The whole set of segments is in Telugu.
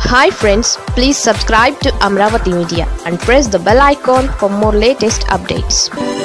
Hi friends, please subscribe to Amravati Media and press the bell icon for more latest updates.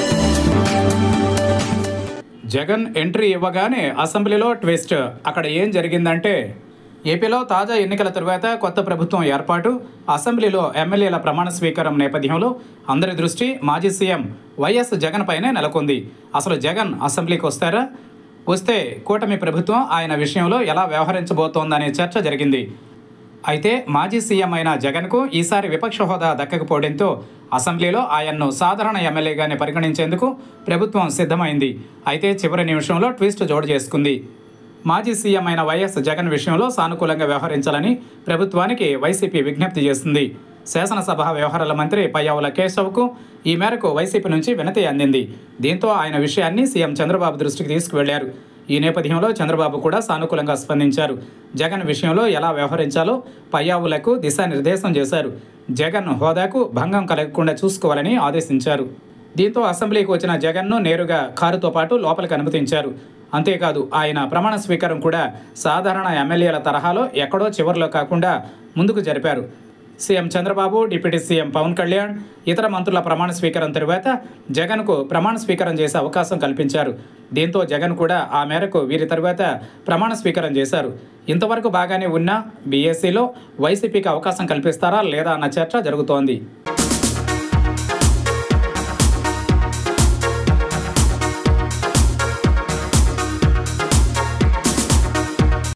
Jagan entry ఇవ్వగానే అసెంబ్లీలో ట్విస్ట్. అక్కడ ఏం జరిగిందంటే ఏపీలో తాజా ఎన్నికల తరువాత కొత్త ప్రభుత్వం ఏర్పాటు, అసెంబ్లీలో ఎమ్మెల్యేల ప్రమాణ స్వీకారం నేపథ్యంలో అందరి దృష్టి మాజీ సీఎం వైఎస్ జగన్ పైనే నెలకొంది. అసలు జగన్ అసెంబ్లీకి వస్తారా? వస్తే కూటమి ప్రభుత్వం ఆయన విషయంలో ఎలా వ్యవహరించబోతోందనే చర్చ జరిగింది. అయితే మాజీ సీఎం అయిన జగన్కు ఈసారి విపక్ష హోదా దక్కకపోవడంతో అసెంబ్లీలో ఆయన్ను సాధారణ ఎమ్మెల్యేగానే పరిగణించేందుకు ప్రభుత్వం సిద్ధమైంది. అయితే చివరి నిమిషంలో ట్విస్ట్ చోటు చేసుకుంది. మాజీ సీఎం అయిన వైఎస్ జగన్ విషయంలో సానుకూలంగా వ్యవహరించాలని ప్రభుత్వానికి వైసీపీ విజ్ఞప్తి చేసింది. శాసనసభ వ్యవహారాల మంత్రి పయ్యావుల కేశవ్కు ఈ మేరకు వైసీపీ నుంచి వినతి అందింది. దీంతో ఆయన విషయాన్ని సీఎం చంద్రబాబు దృష్టికి తీసుకువెళ్లారు. ఈ నేపథ్యంలో చంద్రబాబు కూడా సానుకూలంగా స్పందించారు. జగన్ విషయంలో ఎలా వ్యవహరించాలో పయ్యావులకు దిశానిర్దేశం చేశారు. జగన్ హోదాకు భంగం కలగకుండా చూసుకోవాలని ఆదేశించారు. దీంతో అసెంబ్లీకి వచ్చిన జగన్ను నేరుగా కారుతో పాటు లోపలికి అనుమతించారు. అంతేకాదు ఆయన ప్రమాణ స్వీకారం కూడా సాధారణ ఎమ్మెల్యేల తరహాలో ఎక్కడో చివరిలో కాకుండా ముందుకు జరిపారు. CM Chandrababu, deputy CM Pawan Kalyan, ఇతర మంత్రుల ప్రమాణ స్వీకారం తరువాత జగన్కు ప్రమాణ స్వీకారం చేసే అవకాశం కల్పించారు. దీంతో జగన్ కూడా ఆ మేరకు వీరి తరువాత ప్రమాణ స్వీకారం చేశారు. ఇంతవరకు బాగానే ఉన్న బీఎస్సీలో వైసీపీకి అవకాశం కల్పిస్తారా లేదా అన్న చర్చ జరుగుతోంది.